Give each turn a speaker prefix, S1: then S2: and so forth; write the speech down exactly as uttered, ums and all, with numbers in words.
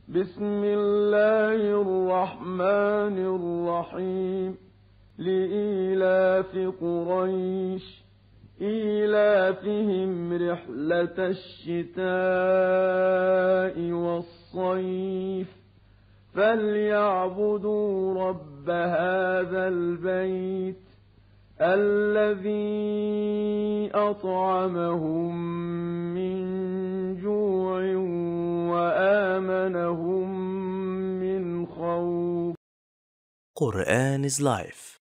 S1: بسم الله الرحمن الرحيم لإيلاف قريش إيلافهم رحلة الشتاء والصيف فليعبدوا رب هذا البيت الذي أطعمهم من جوع وآمنهم من خوف.
S2: Quran is life.